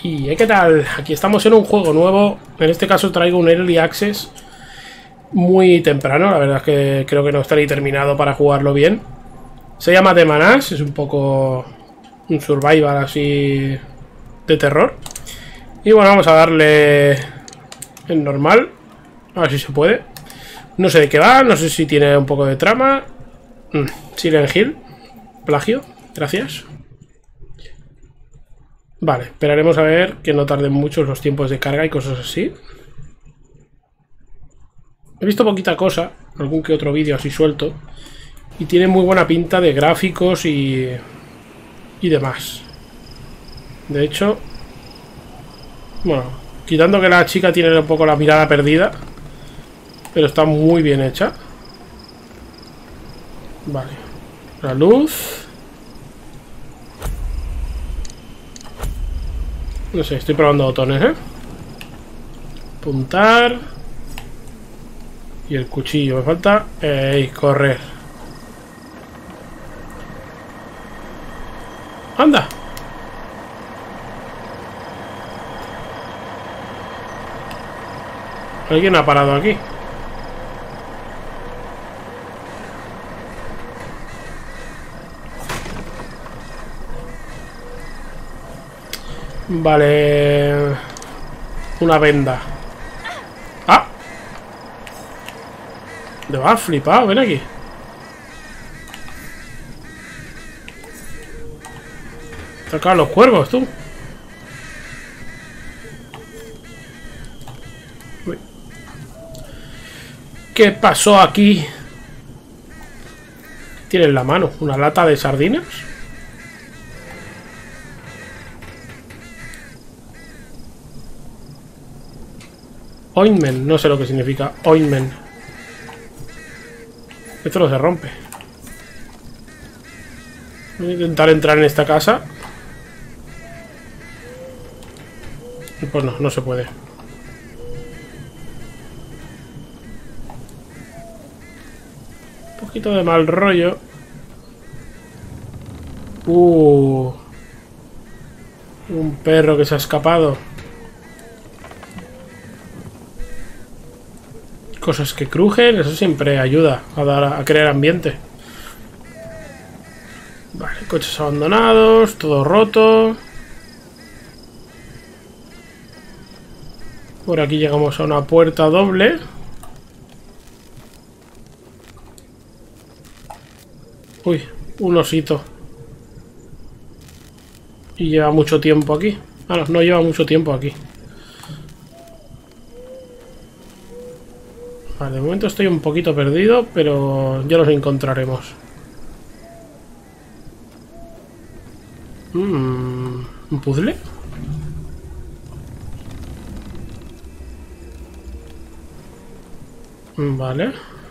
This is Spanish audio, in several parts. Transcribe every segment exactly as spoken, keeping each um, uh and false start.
Y ¿qué tal? Aquí estamos en un juego nuevo. En este caso traigo un Early Access muy temprano. La verdad es que creo que no está ni terminado para jugarlo bien. Se llama The Manas. Es un poco un survival así de terror. Y bueno, vamos a darle en normal. A ver si se puede. No sé de qué va. No sé si tiene un poco de trama. mm, Silent Hill. Plagio. Gracias. Vale, esperaremos a ver que no tarden mucho los tiempos de carga y cosas así. He visto poquita cosa, algún que otro vídeo así suelto. Y tiene muy buena pinta de gráficos y, y demás. De hecho, bueno, quitando que la chica tiene un poco la mirada perdida, pero está muy bien hecha. Vale, la luz. No sé, estoy probando botones, ¿eh? Apuntar. Y el cuchillo. Me falta... ¡Ey! Correr. ¡Anda! Alguien ha parado aquí. Vale. Una venda. ¡Ah! Te vas flipado, ven aquí. Saca los cuervos, tú. Uy. ¿Qué pasó aquí? Tiene en la mano una lata de sardinas. Ointment, no sé lo que significa ointment. Esto no se rompe. Voy a intentar entrar en esta casa. Y pues no, no se puede. Un poquito de mal rollo. Uh. Un perro que se ha escapado. Cosas que crujen, eso siempre ayuda a dar a crear ambiente. Vale, coches abandonados, todo roto. Por aquí llegamos a una puerta doble. Uy, un osito. Y lleva mucho tiempo aquí. Ah, no, no lleva mucho tiempo aquí. Vale, de momento estoy un poquito perdido, pero ya los encontraremos. Mm, ¿un puzzle? Vale.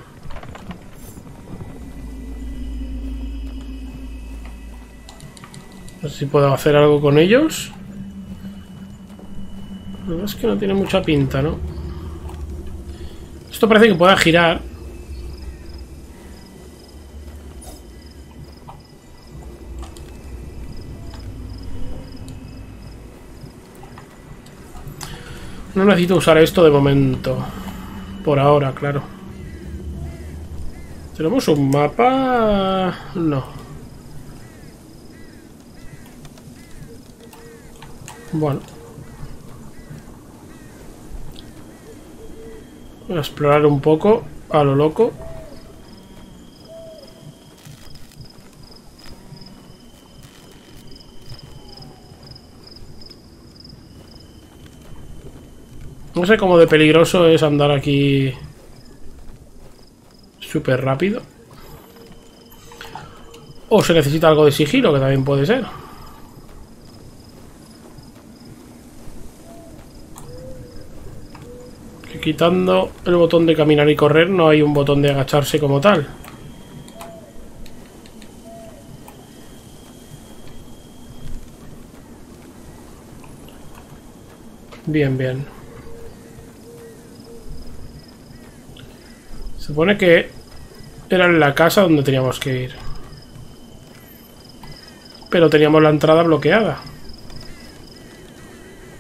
No sé si puedo hacer algo con ellos. La verdad es que no tiene mucha pinta, ¿no? Esto parece que pueda girar. No necesito usar esto de momento. Por ahora, claro. ¿Tenemos un mapa? No. Bueno. Voy a explorar un poco a lo loco. No sé cómo de peligroso es andar aquí súper rápido. O se necesita algo de sigilo, que también puede ser. Que quitando el botón de caminar y correr, no hay un botón de agacharse como tal. Bien, bien. Se supone que era en la casa donde teníamos que ir. Pero teníamos la entrada bloqueada.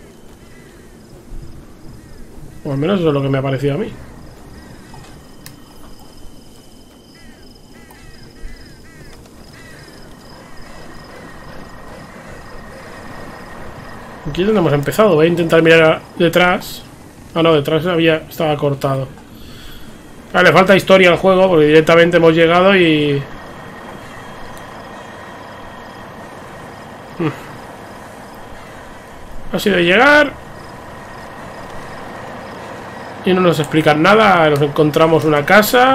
O al menos eso es lo que me ha parecido a mí. Aquí es donde hemos empezado. Voy a intentar mirar detrás. Ah, no, detrás había, estaba cortado. Ah, le falta historia al juego porque directamente hemos llegado y... Hmm. Ha sido llegar... Y no nos explican nada. Nos encontramos una casa.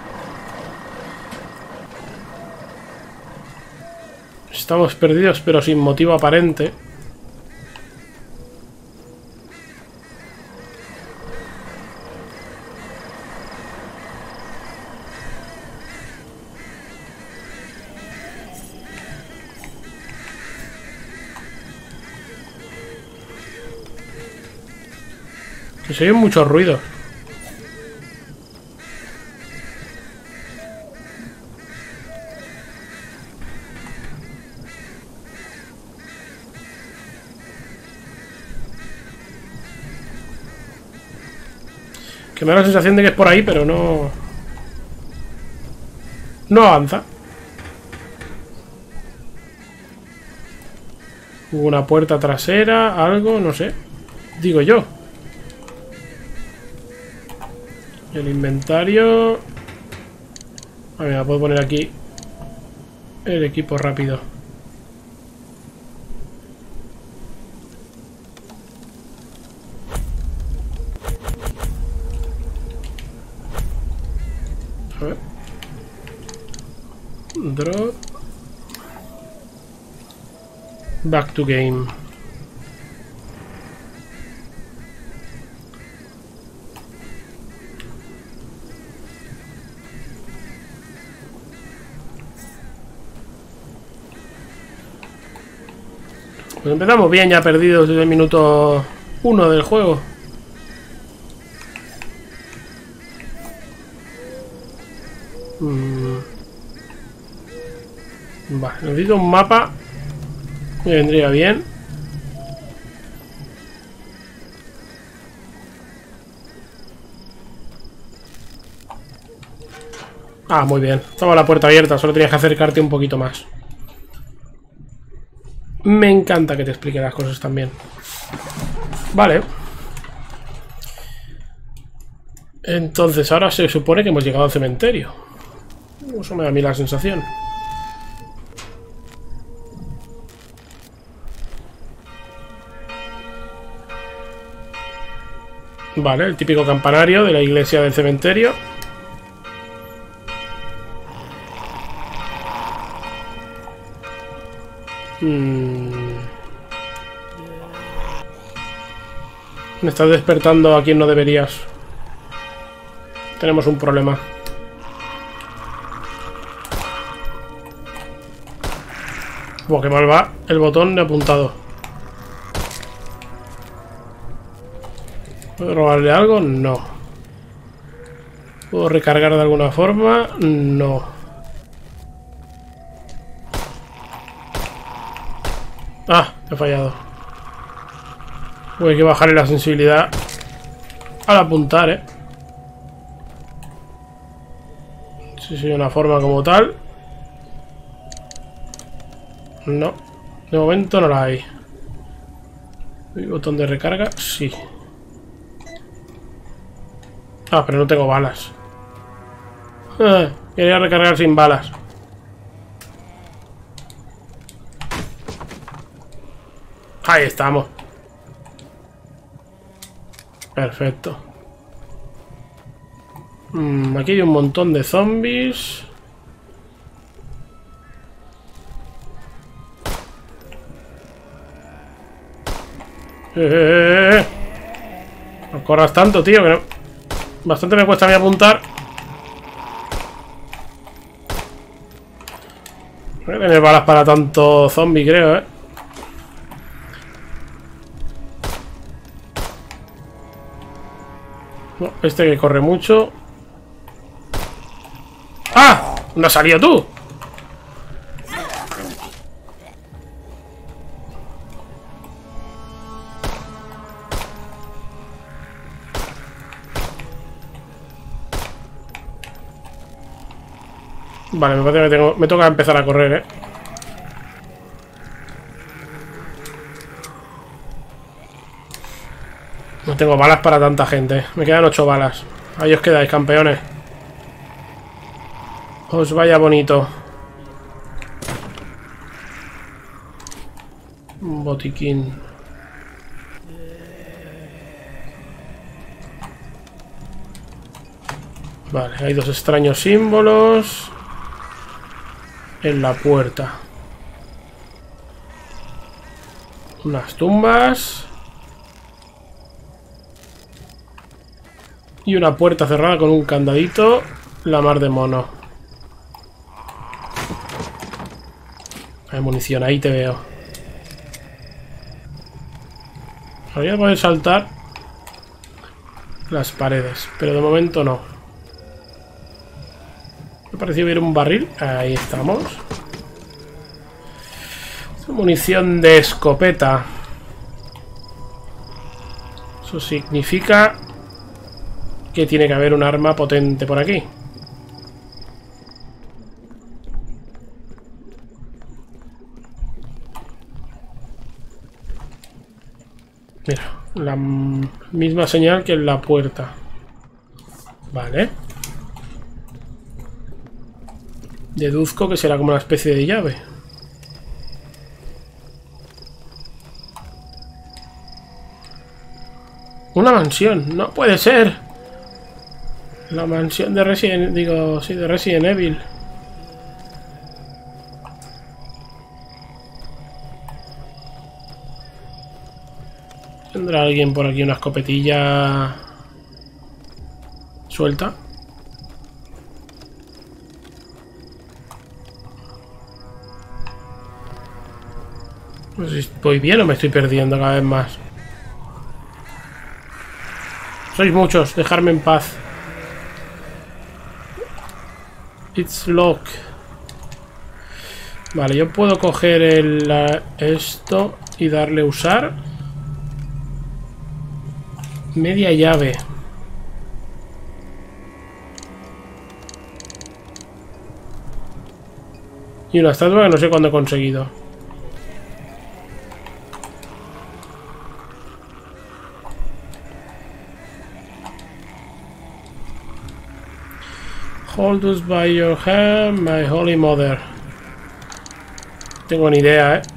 Estamos perdidos pero sin motivo aparente. Que se oyen muchos ruidos. Que me da la sensación de que es por ahí, pero no... No avanza. Una puerta trasera, algo, no sé. Digo yo. El inventario... A ver, puedo poner aquí el equipo rápido. A ver. Drop. Back to game. Pues empezamos bien, ya perdidos desde el minuto uno del juego. Mm. Vale, necesito un mapa. Me vendría bien. Ah, muy bien. Estaba la puerta abierta, solo tenías que acercarte un poquito más. Me encanta que te explique las cosas también. Vale. Entonces ahora se supone que hemos llegado al cementerio. Eso me da a mí la sensación. Vale, el típico campanario de la iglesia del cementerio. Mm. Me estás despertando a quien no deberías. Tenemos un problema. Buah, qué mal va el botón de apuntado. ¿Puedo robarle algo? No. ¿Puedo recargar de alguna forma? No. Ah, he fallado. Uy, hay que bajarle la sensibilidad al apuntar, eh. Si soy una forma como tal. No. De momento no la hay. ¿El botón de recarga? Sí. Ah, pero no tengo balas. Ah, quería recargar sin balas. Ahí estamos. Perfecto. Mm, aquí hay un montón de zombies. Eh, eh, eh. No corras tanto, tío, que no... Bastante me cuesta a mí apuntar. No voy a tener balas para tanto zombie, creo, eh. No, este que corre mucho. ¡Ah! ¿Dónde has salido tú? Vale, me parece que tengo, me toca empezar a correr, ¿eh? No tengo balas para tanta gente. Me quedan ocho balas. Ahí os quedáis, campeones. Os vaya bonito. Un botiquín. Vale, hay dos extraños símbolos en la puerta. Unas tumbas. Y una puerta cerrada con un candadito. La mar de mono. Hay munición, ahí te veo. Habría que poder saltar las paredes, pero de momento no. Me pareció ver un barril. Ahí estamos. Munición de escopeta. Eso significa que tiene que haber un arma potente por aquí. Mira, la misma señal que en la puerta. Vale. Deduzco que será como una especie de llave. Una mansión, no puede ser. La mansión de Resident, digo, sí, de Resident Evil. ¿Tendrá alguien por aquí una escopetilla suelta? No sé si voy bien o me estoy perdiendo cada vez más. Sois muchos, dejarme en paz. It's lock. Vale, yo puedo coger el, uh, esto y darle a usar. Media llave. Y una estatua que no sé cuándo he conseguido. Hold us by your hand, my holy mother. Tengo ni idea, eh.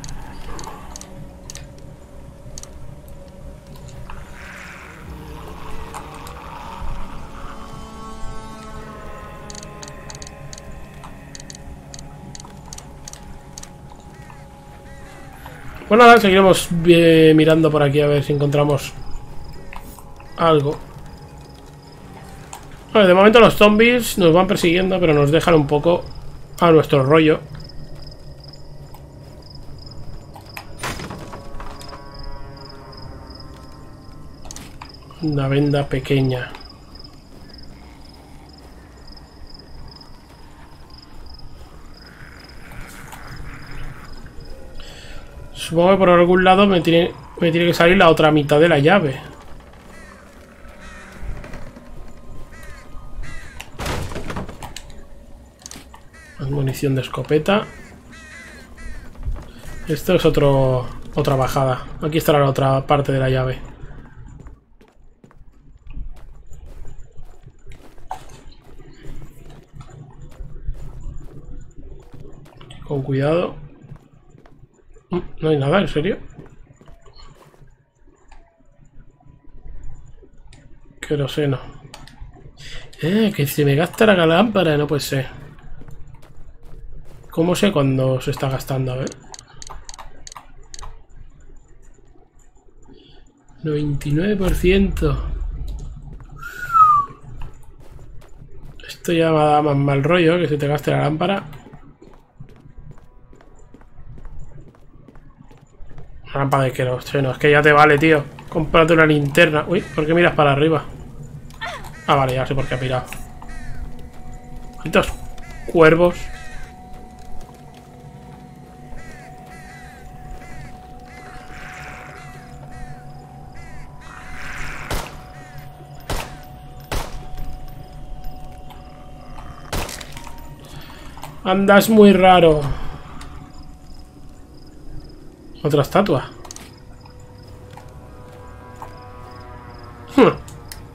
Bueno, nada, seguiremos eh, mirando por aquí a ver si encontramos algo. Vale, de momento los zombies nos van persiguiendo, pero nos dejan un poco a nuestro rollo. Una venda pequeña. Supongo que por algún lado me tiene, me tiene que salir la otra mitad de la llave. Más munición de escopeta. Esto es otro, otra bajada. Aquí estará la otra parte de la llave. Con cuidado. No hay nada, ¿en serio? Queroseno. Eh, que se me gasta la lámpara, no puede ser. ¿Cómo sé cuándo se está gastando? A ver. noventa y nueve por ciento. Esto ya va a dar más mal rollo, que se te gaste la lámpara. Lámpara de queroseno, es que ya te vale, tío. Cómprate una linterna. Uy, ¿por qué miras para arriba? Ah, vale, ya sé por qué ha pirado. Estos cuervos. Andas muy raro. Otra estatua. Hmm.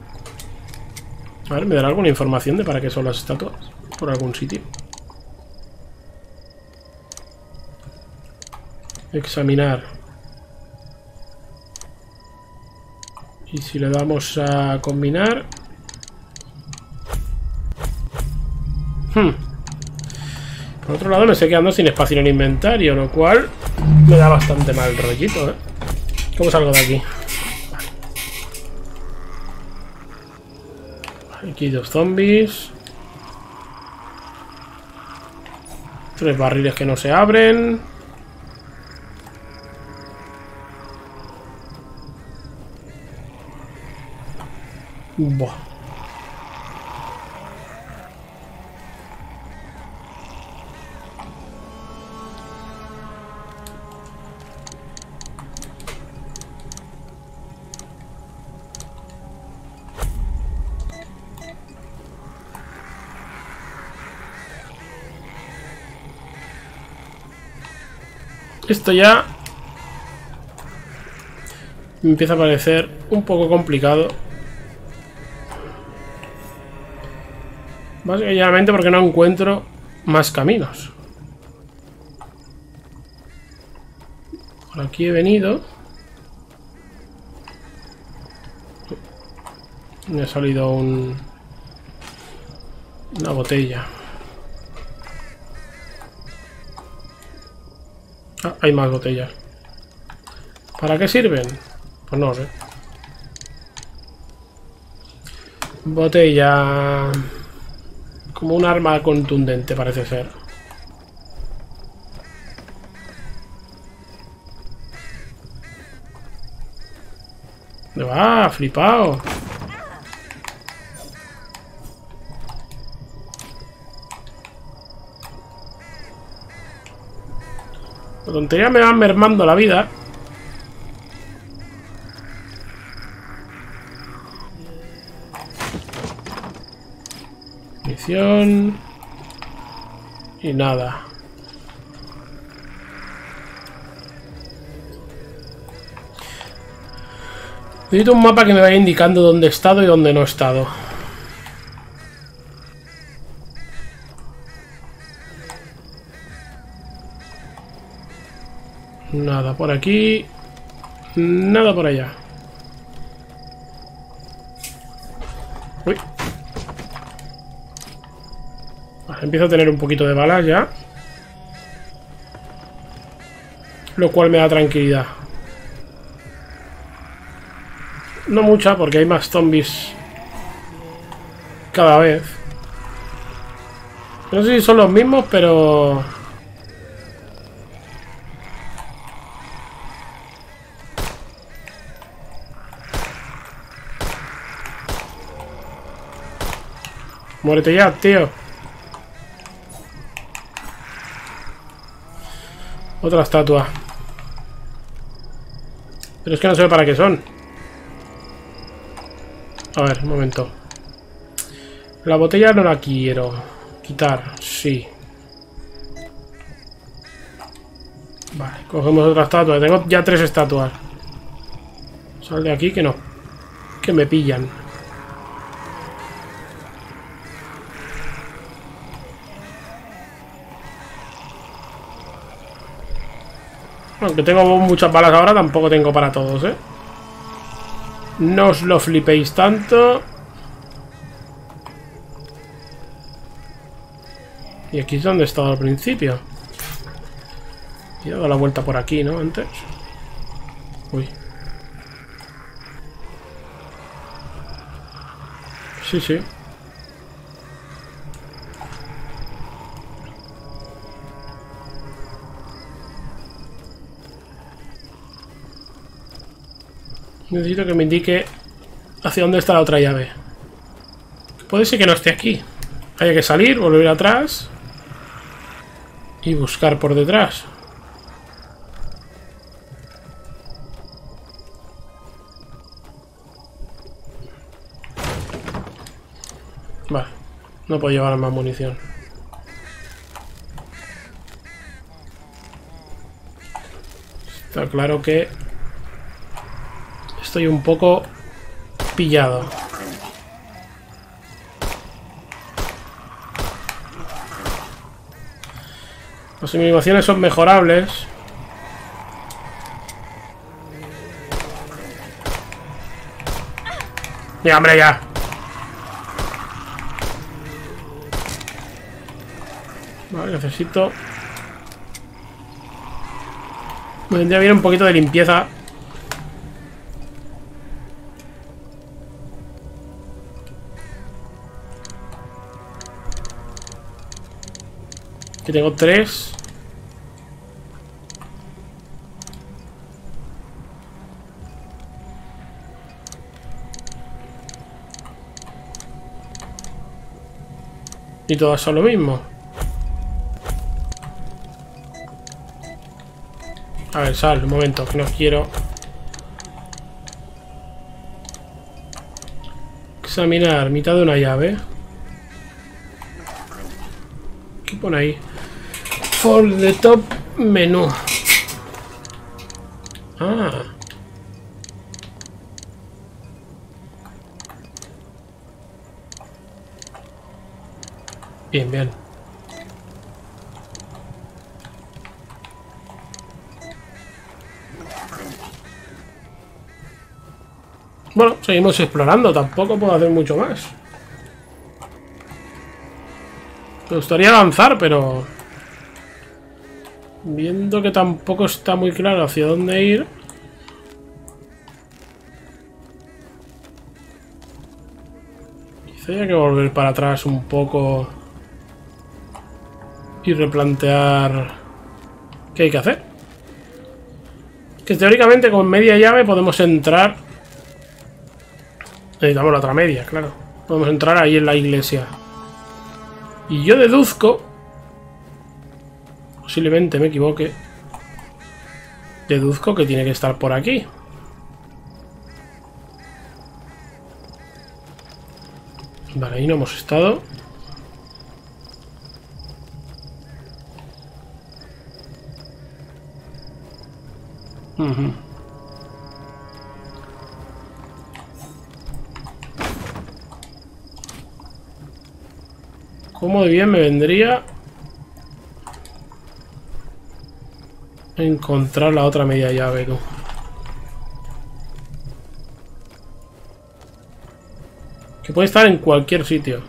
A ver, ¿me dará alguna información de para qué son las estatuas? Por algún sitio. Examinar. Y si le damos a combinar... Hmm. Por otro lado me estoy quedando sin espacio en el inventario, lo cual me da bastante mal rollito, ¿eh? ¿Cómo salgo de aquí? Vale. Aquí dos zombies. Tres barriles que no se abren. Buah. Esto ya me empieza a parecer un poco complicado. Básicamente porque no encuentro más caminos. Por aquí he venido. Me ha salido un... una botella. Ah, hay más botellas. ¿Para qué sirven? Pues no sé. Botella... como un arma contundente, parece ser. ¿Dónde va? Flipado. La tontería me va mermando la vida. Misión. Y nada. Necesito un mapa que me vaya indicando dónde he estado y dónde no he estado. Nada por aquí. Nada por allá. Uy. Vale, empiezo a tener un poquito de balas ya. Lo cual me da tranquilidad. No mucha, porque hay más zombies cada vez. No sé si son los mismos, pero... muérete ya, tío. Otra estatua. Pero es que no sé para qué son. A ver, un momento. La botella no la quiero. Quitar, sí. Vale, cogemos otra estatua. Tengo ya tres estatuas. Sal de aquí que no. Que me pillan. Aunque tengo muchas balas ahora, tampoco tengo para todos, ¿eh? No os lo flipéis tanto. Y aquí es donde he estado al principio. He dado la vuelta por aquí, ¿no? Antes. Uy. Sí, sí. Necesito que me indique hacia dónde está la otra llave. Puede ser que no esté aquí. Haya que salir, volver atrás y buscar por detrás. Vale, no puedo llevar más munición. Está claro que estoy un poco pillado. Las animaciones son mejorables. ¡Ya, hombre, ya! Vale, necesito... Me vendría bien un poquito de limpieza. Aquí tengo tres. Y todas son lo mismo. A ver, sal, un momento, que no quiero. Examinar, mitad de una llave. ¿Qué pone ahí? For the top menú. Ah. Bien, bien. Bueno, seguimos explorando. Tampoco puedo hacer mucho más. Me gustaría avanzar, pero... viendo que tampoco está muy claro hacia dónde ir... quizá haya que volver para atrás un poco... y replantear... qué hay que hacer. Que teóricamente con media llave podemos entrar... necesitamos la otra media, claro. Podemos entrar ahí en la iglesia. Y yo deduzco... posiblemente me equivoque. Deduzco que tiene que estar por aquí. Vale, ahí no hemos estado. Uh-huh. ¿Cómo de bien me vendría encontrar la otra media llave, tú? Que puede estar en cualquier sitio,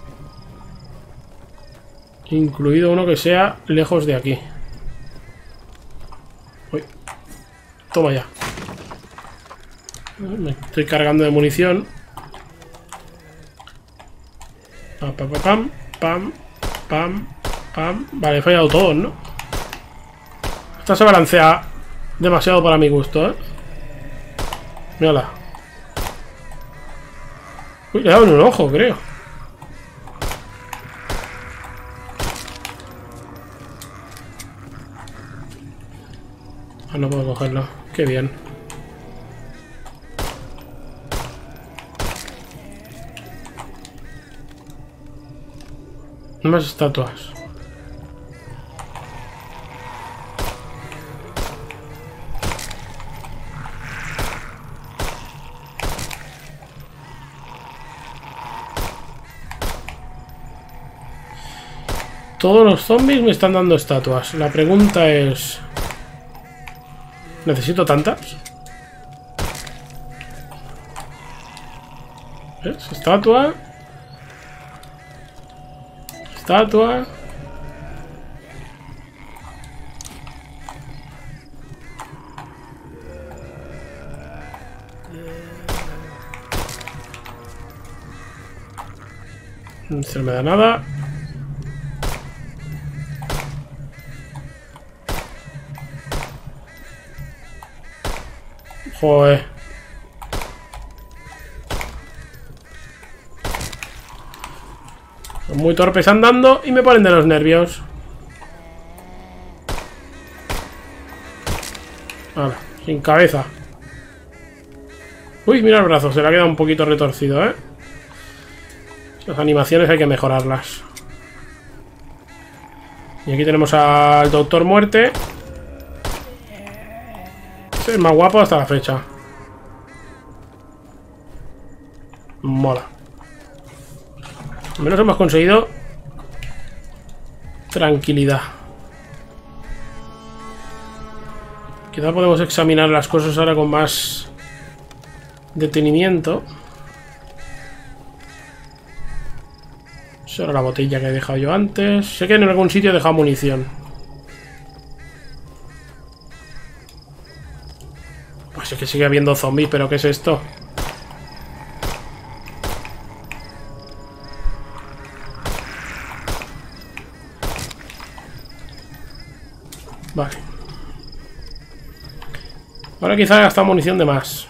incluido uno que sea lejos de aquí. Uy. Toma ya. Me estoy cargando de munición. Pam, pam, pam, pam, pam, pam. Vale, he fallado todos, ¿no? Esta se balancea demasiado para mi gusto, ¿eh? Mírala. Uy, le he dado en un ojo, creo. Ah, no puedo cogerlo. Qué bien. Más estatuas. Todos los zombies me están dando estatuas. La pregunta es... ¿necesito tantas? ¿Ves? Estatua. Estatua. No se me da nada. Joder. Son muy torpes andando y me ponen de los nervios. Vale, sin cabeza. Uy, mira el brazo, se le ha quedado un poquito retorcido, ¿eh? Las animaciones hay que mejorarlas. Y aquí tenemos al Doctor Muerte. Es más guapo hasta la fecha. Mola. Al menos hemos conseguido tranquilidad. Quizá podemos examinar las cosas ahora con más detenimiento. Esa era la botella que he dejado yo antes. Sé que en algún sitio he dejado munición. Pues es que sigue habiendo zombies, pero ¿qué es esto? Vale. Ahora quizá he gastado munición de más.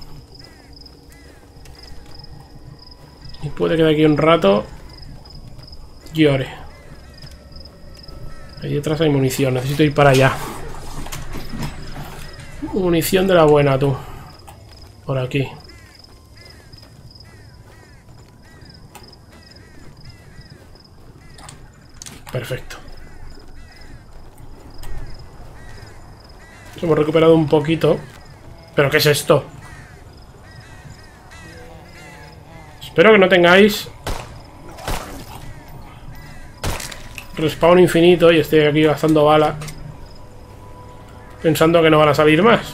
Y puede que de aquí un rato llore. Ahí detrás hay munición. Necesito ir para allá. Munición de la buena, tú. Por aquí. Perfecto. Hemos recuperado un poquito. ¿Pero qué es esto? Espero que no tengáis respawn infinito y estoy aquí gastando bala pensando que no van a salir más.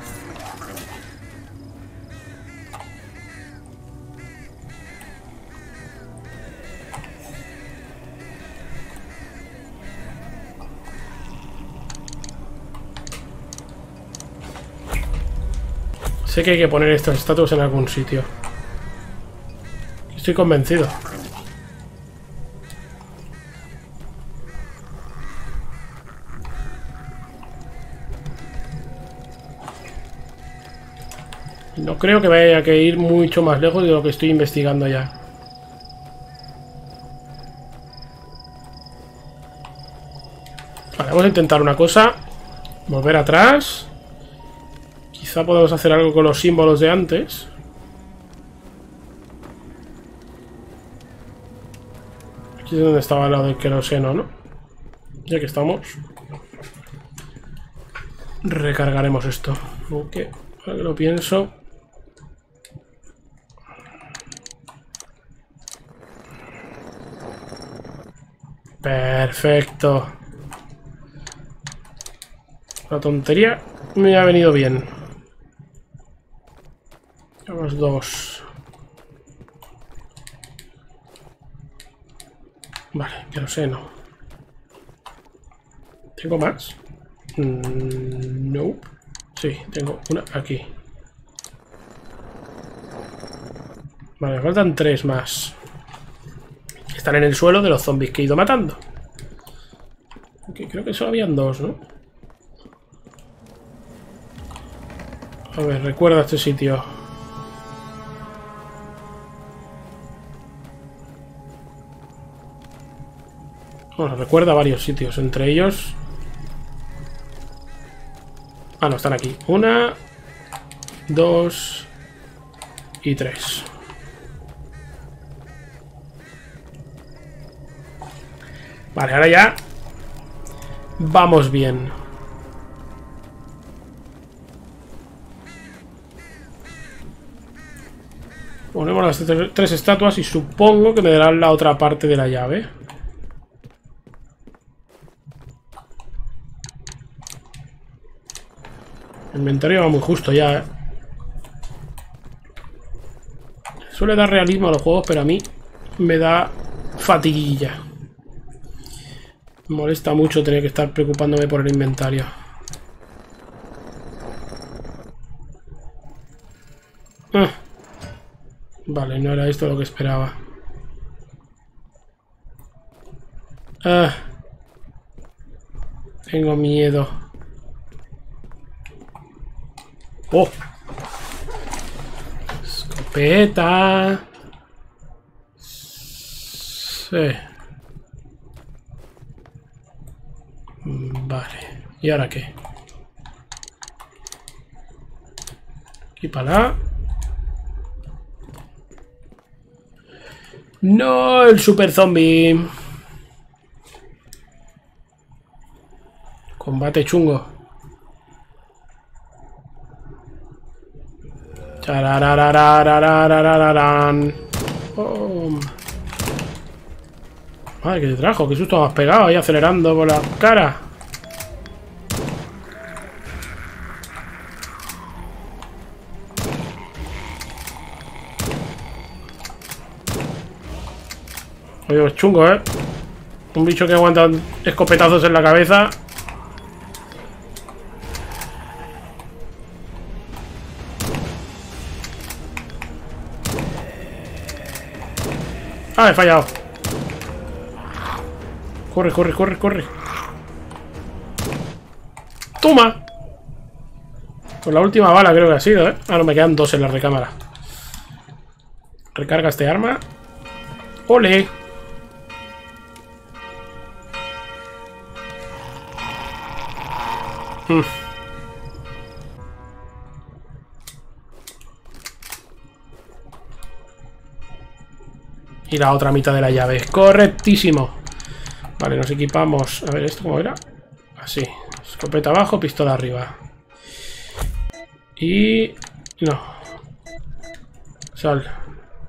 Sé que hay que poner estas estatuas en algún sitio. Estoy convencido. No creo que vaya a que ir mucho más lejos de lo que estoy investigando ya. Vale, vamos a intentar una cosa. Volver atrás. Quizá podamos hacer algo con los símbolos de antes. Aquí es donde estaba lo del queroseno, ¿no? Ya que estamos. Recargaremos esto. Ok, ahora que lo pienso. Perfecto. La tontería me ha venido bien. Llevamos dos. Vale, queroseno. ¿Tengo más? Mm, no. Sí, tengo una aquí. Vale, me faltan tres más. Están en el suelo de los zombies que he ido matando. Ok, creo que solo habían dos, ¿no? A ver, recuerda este sitio. Bueno, recuerda varios sitios, entre ellos... Ah, no, están aquí. Una, dos y tres. Vale, ahora ya vamos bien. Ponemos las tres estatuas y supongo que me darán la otra parte de la llave. El inventario va muy justo ya, ¿eh? Suele dar realismo a los juegos, pero a mí me da fatiguilla. Me molesta mucho tener que estar preocupándome por el inventario. Ah. Vale, no era esto lo que esperaba. Ah. Tengo miedo. ¡Oh! Escopeta. Sí. Vale. ¿Y ahora qué? Aquí para allá. ¡No! El super zombie. Combate chungo. Charararararararararán. Oh. Madre, que te trajo, qué susto me has pegado ahí acelerando por la cara. Oye, es chungo, ¿eh? Un bicho que aguanta escopetazos en la cabeza. Ah, he fallado. Corre, corre, corre, corre. ¡Toma! Pues la última bala creo que ha sido, ¿eh? Ah, no, me quedan dos en la recámara. Recarga este arma. ¡Ole! Hmm. Y la otra mitad de la llave. Correctísimo. Vale, nos equipamos. A ver, ¿esto cómo era? Así. Escopeta abajo, pistola arriba. Y... no. Sal.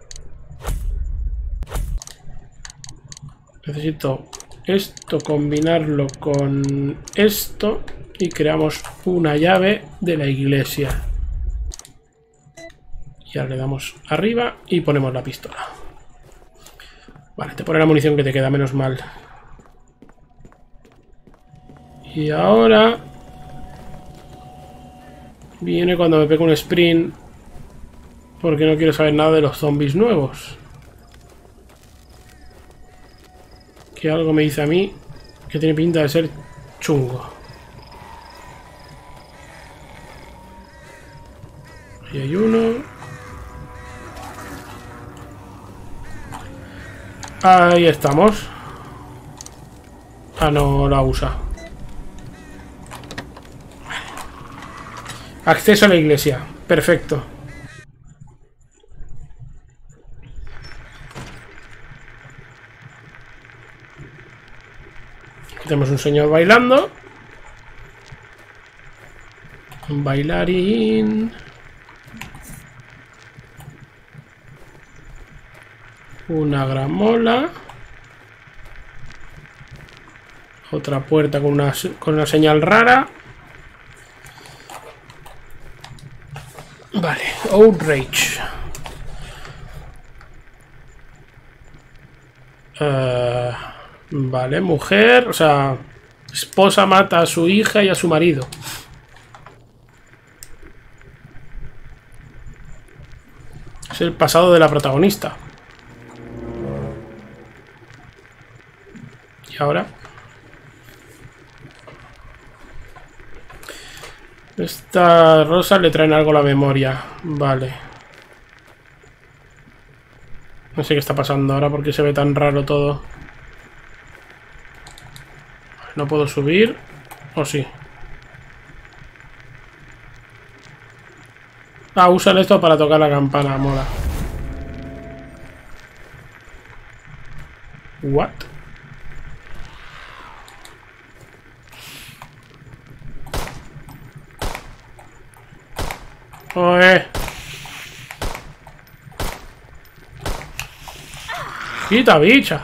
Necesito esto, combinarlo con esto. Y creamos una llave de la iglesia. Y ahora le damos arriba y ponemos la pistola. Vale, te pone la munición que te queda, menos mal. Y ahora... viene cuando me pego un sprint. Porque no quiero saber nada de los zombies nuevos. Que algo me dice a mí que tiene pinta de ser chungo. Ahí hay uno. Ahí estamos. Ah, no la usa. Acceso a la iglesia. Perfecto. Tenemos un señor bailando. Un bailarín. Una gramola. Otra puerta con una, con una señal rara. Vale, Outrage. Uh, vale, mujer, o sea, esposa mata a su hija y a su marido. Es el pasado de la protagonista. Y ahora... esta rosa le traen algo a la memoria. Vale. No sé qué está pasando ahora porque se ve tan raro todo. No puedo subir. ¿O sí? Ah, usan esto para tocar la campana, mola. What? ¡Oye! ¡Quita, bicha!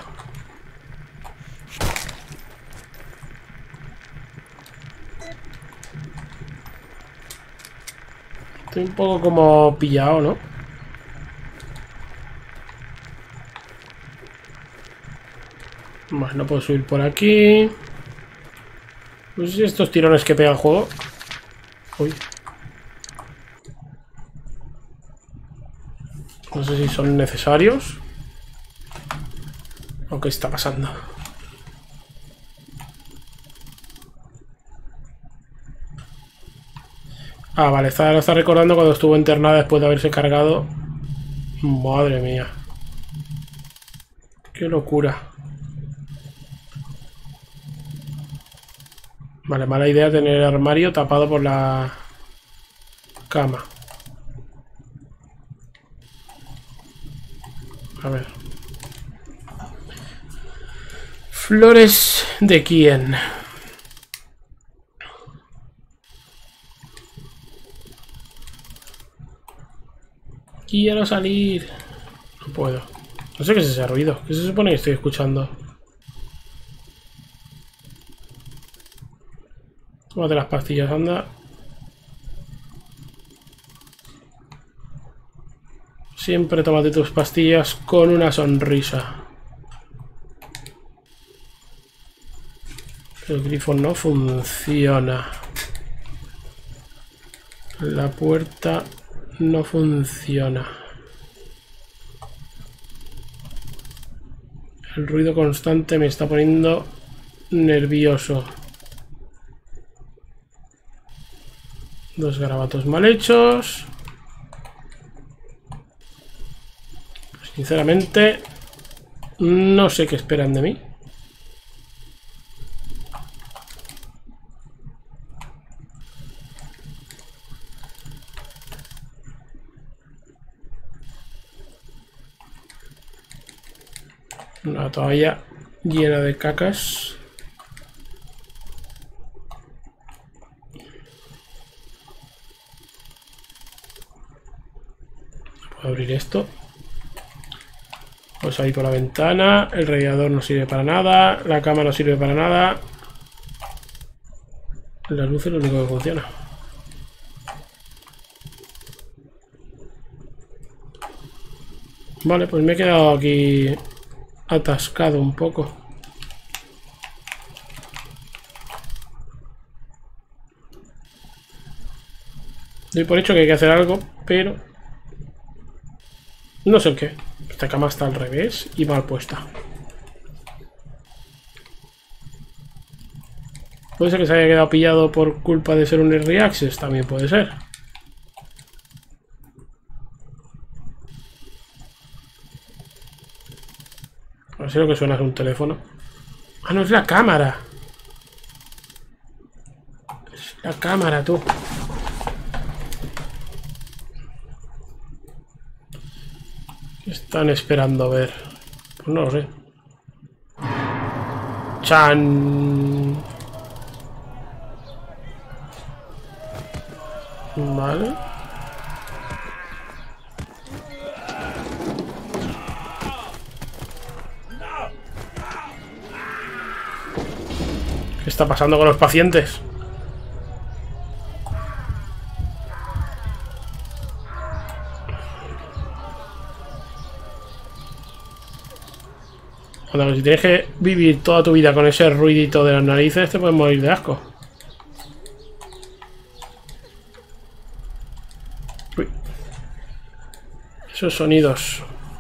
Estoy un poco como pillado, ¿no? Bueno, no puedo subir por aquí. No sé si estos tirones que pega el juego. Uy. No sé si son necesarios. ¿O qué está pasando? Ah, vale, está, lo está recordando cuando estuvo internada después de haberse cargado. Madre mía. Qué locura. Vale, mala idea tener el armario tapado por la cama. A ver. Flores de quién. Quiero salir. No puedo. No sé qué es ese ruido. ¿Qué se supone que estoy escuchando? Tómate las pastillas, anda. Siempre tómate tus pastillas con una sonrisa. El grifo no funciona. La puerta no funciona. El ruido constante me está poniendo nervioso. Dos garabatos mal hechos. Sinceramente, no sé qué esperan de mí. Una toalla llena de cacas. Puedo abrir esto. Pues ahí por la ventana. El radiador no sirve para nada. La cama no sirve para nada. La luz es lo único que funciona. Vale, pues me he quedado aquí atascado un poco. Doy por hecho que hay que hacer algo, pero no sé el qué. Esta cama está al revés y mal puesta. Puede ser que se haya quedado pillado por culpa de ser un Early Access, también puede ser. A ver si lo que suena es un teléfono. Ah, no, es la cámara. Es la cámara, tú. ¿Qué están esperando a ver? Pues no lo sé. ¡Chan! Vale. ¿Qué está pasando con los pacientes? Cuando si tienes que vivir toda tu vida con ese ruidito de las narices, te puedes morir de asco. Uy. Esos sonidos.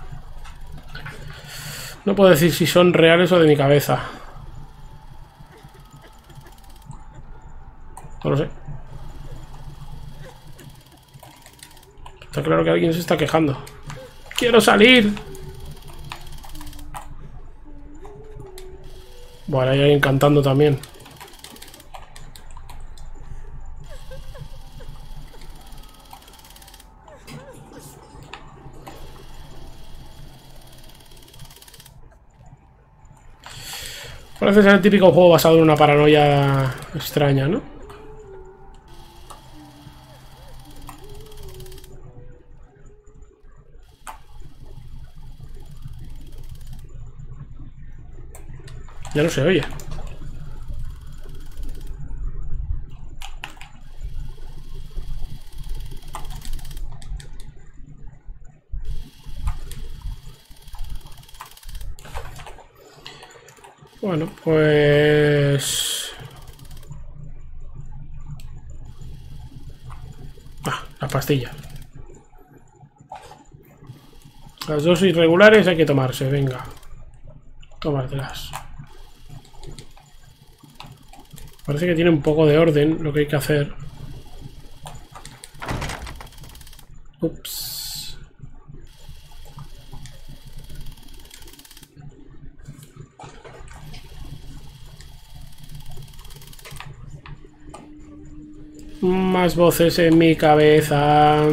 No puedo decir si son reales o de mi cabeza. No lo sé. Está claro que alguien se está quejando. ¡Quiero salir! Bueno, hay alguien cantando también. Parece ser el típico juego basado en una paranoia extraña, ¿no? Ya no se oye. Bueno, pues... Ah, la pastilla. Las dos irregulares hay que tomarse, venga. Tómatelas. Parece que tiene un poco de orden lo que hay que hacer. Ups. Más voces en mi cabeza.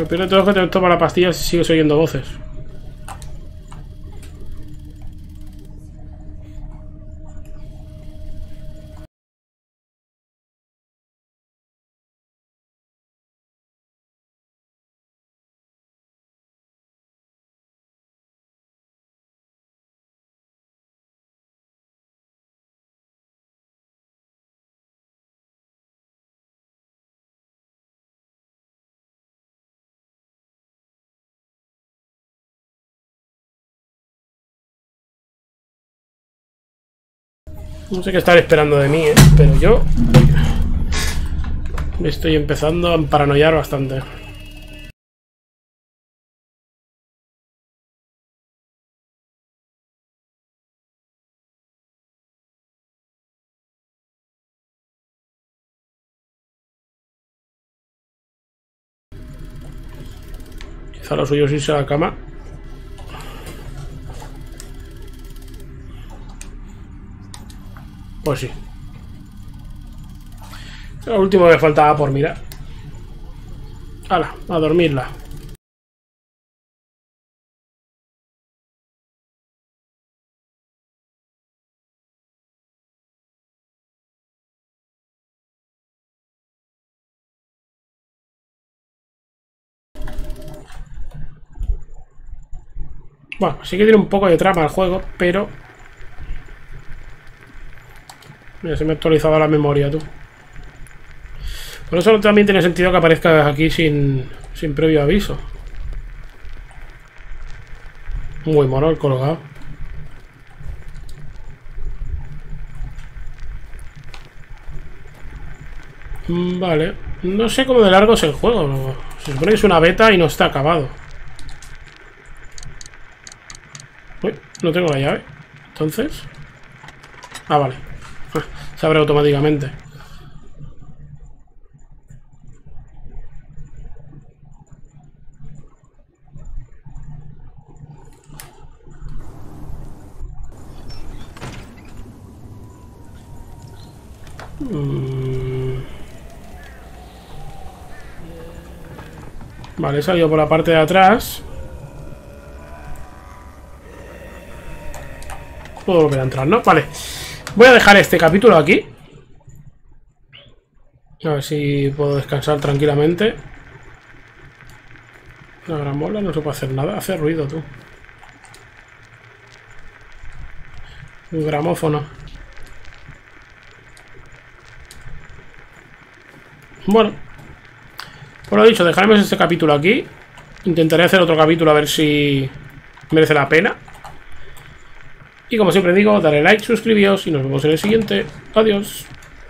Lo peor de todo es que te toma la pastilla y sigues oyendo voces. No sé qué estar esperando de mí, ¿eh? Pero yo me estoy empezando a paranoiar bastante. Quizá lo suyo es irse a la cama. Pues sí. Lo último que faltaba por mirar. ¡Hala! A dormirla. Bueno, sí que tiene un poco de trama el juego, pero... Mira, se me ha actualizado la memoria, tú. Por eso también tiene sentido que aparezca aquí sin, sin previo aviso. Muy mono el colgado. Vale. No sé cómo de largo es el juego. ¿No? Se supone que es una beta y no está acabado. Uy, no tengo la llave. Entonces... Ah, vale. Se abre automáticamente. Mm. Vale, he salido por la parte de atrás. Puedo volver a entrar, ¿no? Vale. Voy a dejar este capítulo aquí. A ver si puedo descansar tranquilamente. La gran bola no se puede hacer nada. Hace ruido, tú. Un gramófono. Bueno. Por lo dicho, dejaremos este capítulo aquí. Intentaré hacer otro capítulo a ver si merece la pena. Y como siempre digo, dale like, suscribíos y nos vemos en el siguiente. Adiós.